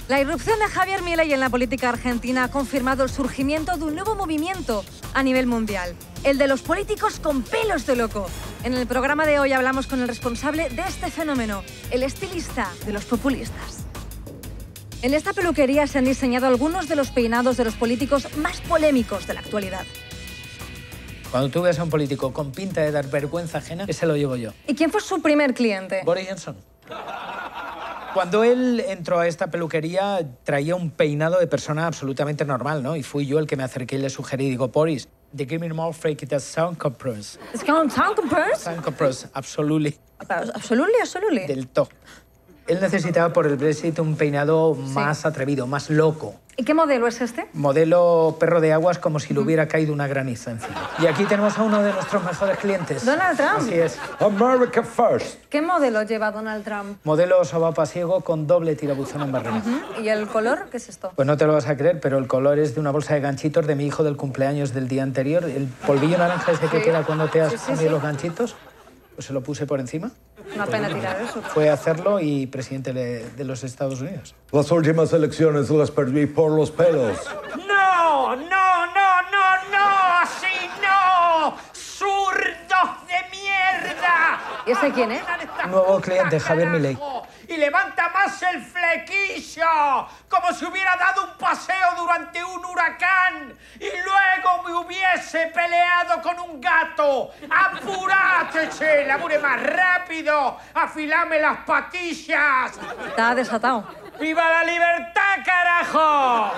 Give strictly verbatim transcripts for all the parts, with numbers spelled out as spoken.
La irrupción de Javier Milei en la política argentina ha confirmado el surgimiento de un nuevo movimiento a nivel mundial, el de los políticos con pelos de loco. En el programa de hoy hablamos con el responsable de este fenómeno, el estilista de los populistas. En esta peluquería se han diseñado algunos de los peinados de los políticos más polémicos de la actualidad. Cuando tú ves a un político con pinta de dar vergüenza ajena, ese lo llevo yo. ¿Y quién fue su primer cliente? Boris Johnson. Cuando él entró a esta peluquería, traía un peinado de persona absolutamente normal, ¿no? Y fui yo el que me acerqué y le sugerí, digo, Boris, the give me more fake it as sound compress. ¿Es que un sound compress? Sound compress, absolutely. Absolutely, absolutely. Del top. Él necesitaba por el Brexit un peinado sí. más atrevido, más loco. ¿Y qué modelo es este? Modelo perro de aguas, como si le hubiera caído una granizo encima. Y aquí tenemos a uno de nuestros mejores clientes. ¿Donald Trump? Así es. America first. ¿Qué modelo lleva Donald Trump? Modelo sobapasiego con doble tirabuzón en barrera. Uh-huh. ¿Y el color? ¿Qué es esto? Pues no te lo vas a creer, pero el color es de una bolsa de ganchitos de mi hijo del cumpleaños del día anterior. El polvillo naranja ese sí. que queda cuando te has sí, sí, comido sí. los ganchitos, pues se lo puse por encima. Una pena tirar eso. Fue a hacerlo y presidente de los Estados Unidos. Las últimas elecciones las perdí por los pelos. ¡No, no, no, no, no! ¡Así no! ¡Zurdos de mierda! ¿Y ese quién es? Nuevo cliente, Javier Milei. Y levanta más el flequillo, como si hubiera dado un paseo durante un huracán y luego me hubiese peleado con un gato. ¡Apurate, che! ¡Labure más rápido! ¡Afilame las patillas! Está desatado. ¡Viva la libertad, carajo!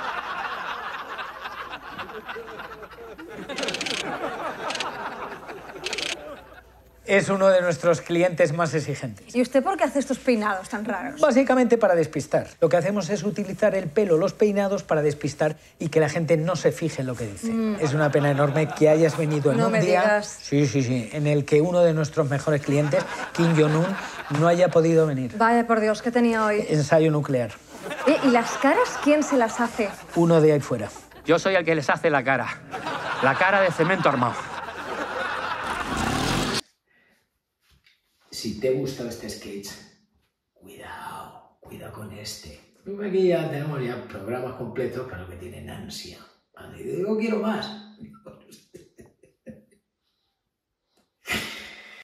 Es uno de nuestros clientes más exigentes. ¿Y usted por qué hace estos peinados tan raros? Básicamente para despistar. Lo que hacemos es utilizar el pelo, los peinados, para despistar y que la gente no se fije en lo que dice. Mm. Es una pena enorme que hayas venido en no un me día... Digas. Sí, sí, sí. En el que uno de nuestros mejores clientes, Kim Jong-un, no haya podido venir. Vaya, por Dios, ¿qué tenía hoy? Ensayo nuclear. ¿Y, y las caras quién se las hace? Uno de ahí fuera. Yo soy el que les hace la cara. La cara de cemento armado. Si te gusta este sketch, cuidado, cuidado con este. Porque aquí ya tenemos ya programas completos para los que tienen ansia. Y digo, quiero más.